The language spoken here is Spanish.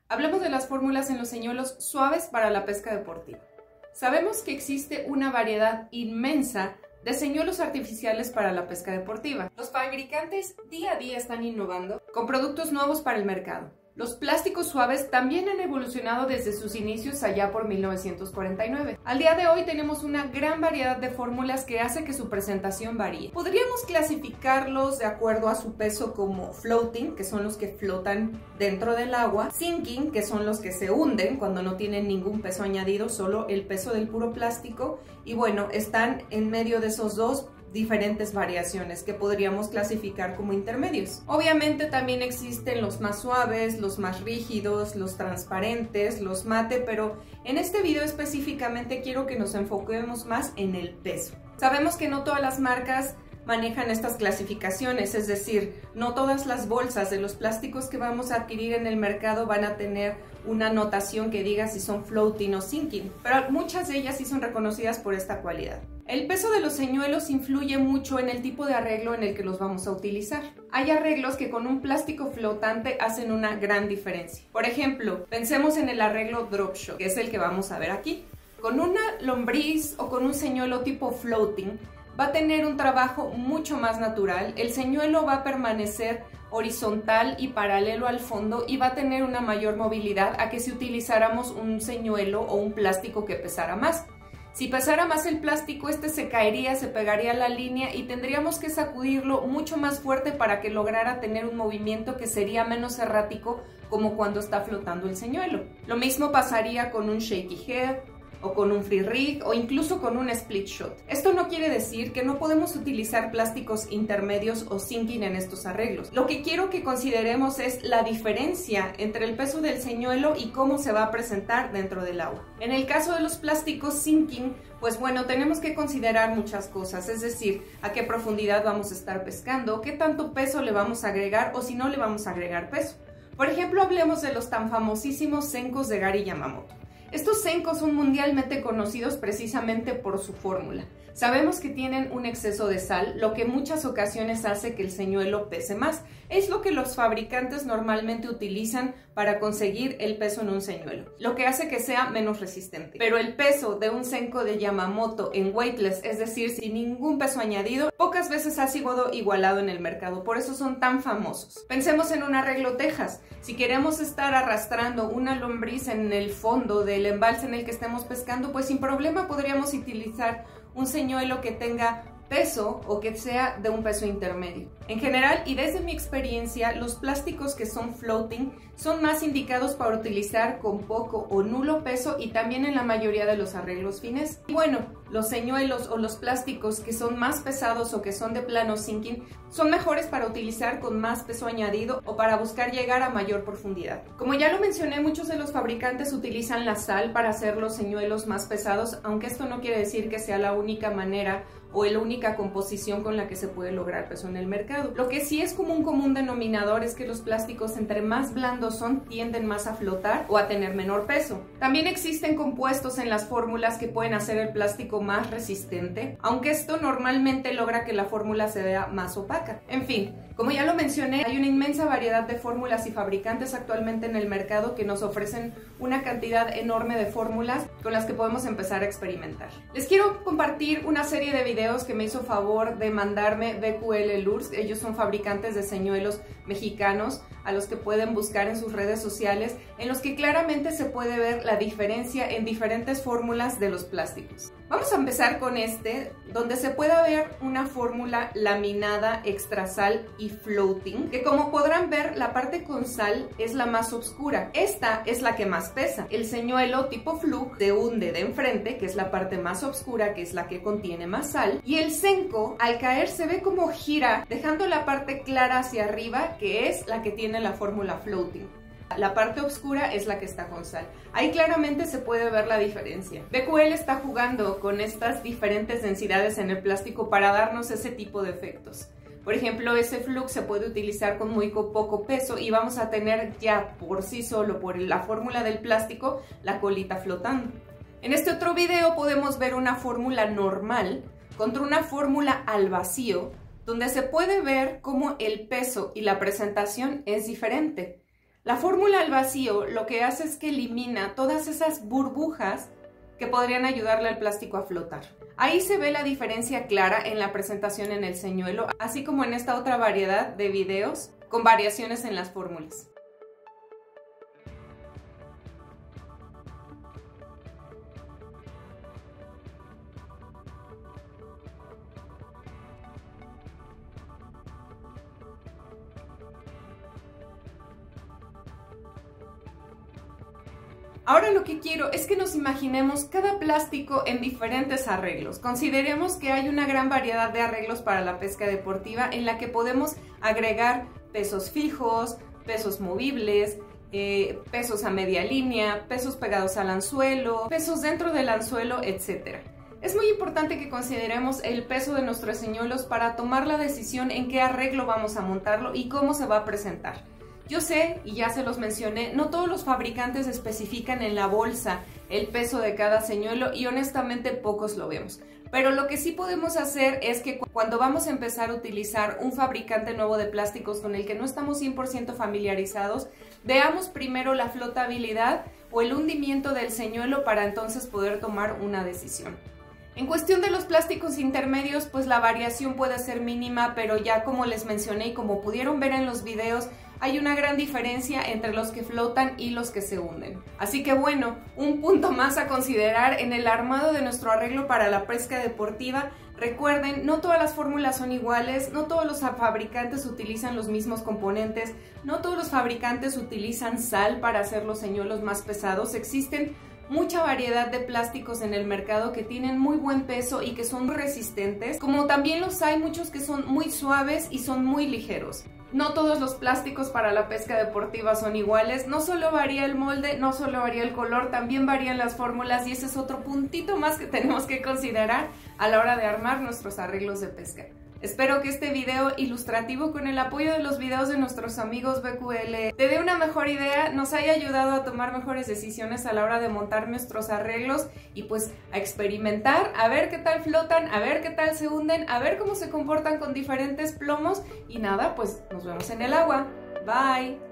Hablemos de las fórmulas en los señuelos suaves para la pesca deportiva. Sabemos que existe una variedad inmensa de señuelos artificiales para la pesca deportiva. Los fabricantes día a día están innovando con productos nuevos para el mercado. Los plásticos suaves también han evolucionado desde sus inicios allá por 1949. Al día de hoy tenemos una gran variedad de fórmulas que hace que su presentación varíe. Podríamos clasificarlos de acuerdo a su peso como floating, que son los que flotan dentro del agua, sinking, que son los que se hunden cuando no tienen ningún peso añadido, solo el peso del puro plástico, y bueno, están en medio de esos dos diferentes variaciones que podríamos clasificar como intermedios. Obviamente también existen los más suaves, los más rígidos, los transparentes, los mate, pero en este video específicamente quiero que nos enfoquemos más en el peso. Sabemos que no todas las marcas manejan estas clasificaciones, es decir, no todas las bolsas de los plásticos que vamos a adquirir en el mercado van a tener una notación que diga si son floating o sinking, pero muchas de ellas sí son reconocidas por esta cualidad. El peso de los señuelos influye mucho en el tipo de arreglo en el que los vamos a utilizar. Hay arreglos que con un plástico flotante hacen una gran diferencia. Por ejemplo, pensemos en el arreglo drop shot, que es el que vamos a ver aquí. Con una lombriz o con un señuelo tipo floating, va a tener un trabajo mucho más natural, el señuelo va a permanecer horizontal y paralelo al fondo y va a tener una mayor movilidad a que si utilizáramos un señuelo o un plástico que pesara más. Si pesara más el plástico, este se caería, se pegaría a la línea y tendríamos que sacudirlo mucho más fuerte para que lograra tener un movimiento que sería menos errático como cuando está flotando el señuelo. Lo mismo pasaría con un shaky head, o con un free rig o incluso con un split shot. Esto no quiere decir que no podemos utilizar plásticos intermedios o sinking en estos arreglos. Lo que quiero que consideremos es la diferencia entre el peso del señuelo y cómo se va a presentar dentro del agua. En el caso de los plásticos sinking, pues bueno, tenemos que considerar muchas cosas, es decir, a qué profundidad vamos a estar pescando, qué tanto peso le vamos a agregar o si no le vamos a agregar peso. Por ejemplo, hablemos de los tan famosísimos senkos de Gary Yamamoto. Estos senkos son mundialmente conocidos precisamente por su fórmula. Sabemos que tienen un exceso de sal, lo que en muchas ocasiones hace que el señuelo pese más. Es lo que los fabricantes normalmente utilizan para conseguir el peso en un señuelo, lo que hace que sea menos resistente. Pero el peso de un senko de Yamamoto en weightless, es decir, sin ningún peso añadido, pocas veces ha sido igualado en el mercado, por eso son tan famosos. Pensemos en un arreglo Texas. Si queremos estar arrastrando una lombriz en el fondo del embalse en el que estemos pescando, pues sin problema podríamos utilizar un señuelo que tenga peso o que sea de un peso intermedio. En general y desde mi experiencia, los plásticos que son floating son más indicados para utilizar con poco o nulo peso y también en la mayoría de los arreglos fines. Y bueno, los señuelos o los plásticos que son más pesados o que son de plano sinking son mejores para utilizar con más peso añadido o para buscar llegar a mayor profundidad. Como ya lo mencioné, muchos de los fabricantes utilizan la sal para hacer los señuelos más pesados, aunque esto no quiere decir que sea la única manera o la única composición con la que se puede lograr peso en el mercado. Lo que sí es como un común denominador es que los plásticos entre más blandos son, tienden más a flotar o a tener menor peso. También existen compuestos en las fórmulas que pueden hacer el plástico más resistente, aunque esto normalmente logra que la fórmula se vea más opaca. En fin, como ya lo mencioné, hay una inmensa variedad de fórmulas y fabricantes actualmente en el mercado que nos ofrecen una cantidad enorme de fórmulas con las que podemos empezar a experimentar. Les quiero compartir una serie de videos que me hizo favor de mandarme BQL Lures. Ellos son fabricantes de señuelos mexicanos a los que pueden buscar en sus redes sociales, en los que claramente se puede ver la diferencia en diferentes fórmulas de los plásticos. Vamos a empezar con este, donde se puede ver una fórmula laminada, extra sal y floating, que como podrán ver, la parte con sal es la más oscura. Esta es la que más pesa. El señuelo tipo fluke se hunde de enfrente, que es la parte más oscura, que es la que contiene más sal, y el senko al caer se ve como gira, dejando la parte clara hacia arriba, que es la que tiene la fórmula floating. La parte oscura es la que está con sal. Ahí claramente se puede ver la diferencia. BQL está jugando con estas diferentes densidades en el plástico para darnos ese tipo de efectos. Por ejemplo, ese flux se puede utilizar con muy poco peso y vamos a tener ya por sí solo, por la fórmula del plástico, la colita flotando. En este otro video podemos ver una fórmula normal contra una fórmula al vacío, donde se puede ver cómo el peso y la presentación es diferente. La fórmula al vacío lo que hace es que elimina todas esas burbujas que podrían ayudarle al plástico a flotar. Ahí se ve la diferencia clara en la presentación en el señuelo, así como en esta otra variedad de videos con variaciones en las fórmulas. Ahora lo que quiero es que nos imaginemos cada plástico en diferentes arreglos. Consideremos que hay una gran variedad de arreglos para la pesca deportiva en la que podemos agregar pesos fijos, pesos movibles, pesos a media línea, pesos pegados al anzuelo, pesos dentro del anzuelo, etc. Es muy importante que consideremos el peso de nuestros señuelos para tomar la decisión en qué arreglo vamos a montarlo y cómo se va a presentar. Yo sé, y ya se los mencioné, no todos los fabricantes especifican en la bolsa el peso de cada señuelo y honestamente pocos lo vemos. Pero lo que sí podemos hacer es que cuando vamos a empezar a utilizar un fabricante nuevo de plásticos con el que no estamos 100% familiarizados, veamos primero la flotabilidad o el hundimiento del señuelo para entonces poder tomar una decisión. En cuestión de los plásticos intermedios, pues la variación puede ser mínima, pero ya como les mencioné y como pudieron ver en los videos, hay una gran diferencia entre los que flotan y los que se hunden. Así que bueno, un punto más a considerar en el armado de nuestro arreglo para la pesca deportiva. Recuerden, no todas las fórmulas son iguales, no todos los fabricantes utilizan los mismos componentes, no todos los fabricantes utilizan sal para hacer los señuelos más pesados. Existen mucha variedad de plásticos en el mercado que tienen muy buen peso y que son muy resistentes, como también los hay muchos que son muy suaves y son muy ligeros. No todos los plásticos para la pesca deportiva son iguales, no solo varía el molde, no solo varía el color, también varían las fórmulas y ese es otro puntito más que tenemos que considerar a la hora de armar nuestros arreglos de pesca. Espero que este video ilustrativo, con el apoyo de los videos de nuestros amigos BQL, te dé una mejor idea, nos haya ayudado a tomar mejores decisiones a la hora de montar nuestros arreglos y pues a experimentar, a ver qué tal flotan, a ver qué tal se hunden, a ver cómo se comportan con diferentes plomos y nada, pues nos vemos en el agua. Bye.